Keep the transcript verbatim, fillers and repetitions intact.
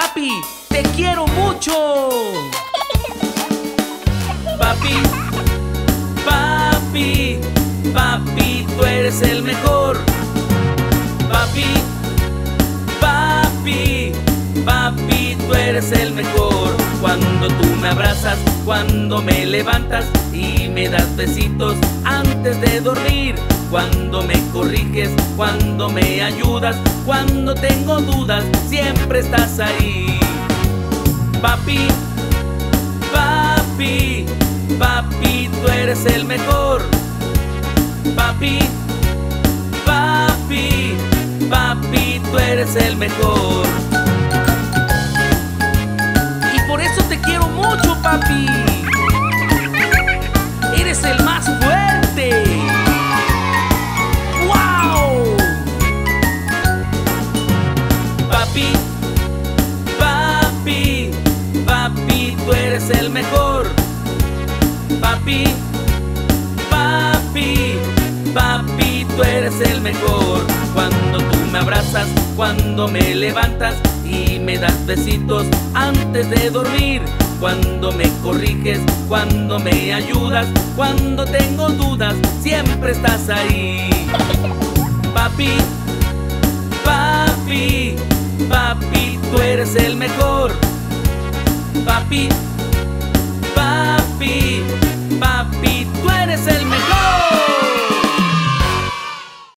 Papi, te quiero mucho. Papi, papi, papi, tú eres el mejor. Papi, papi, papi, tú eres el mejor. Cuando tú me abrazas, cuando me levantas y me das besitos antes de dormir. Cuando me corriges, cuando me ayudas, cuando tengo dudas, siempre estás ahí. Papi, papi, papi, tú eres el mejor. Papi, papi, papi, tú eres el mejor. Y por eso te quiero mucho, papi. Eres el más fuerte. ¡Wow! Papi, papi, papi, tú eres el mejor. Papi, papi, papi, tú eres el mejor. Cuando tú me abrazas, cuando me levantas y me das besitos antes de dormir. Cuando me corriges, cuando me ayudas, cuando tengo dudas, siempre estás ahí. Papi, papi, papi, tú eres el mejor. Papi, papi,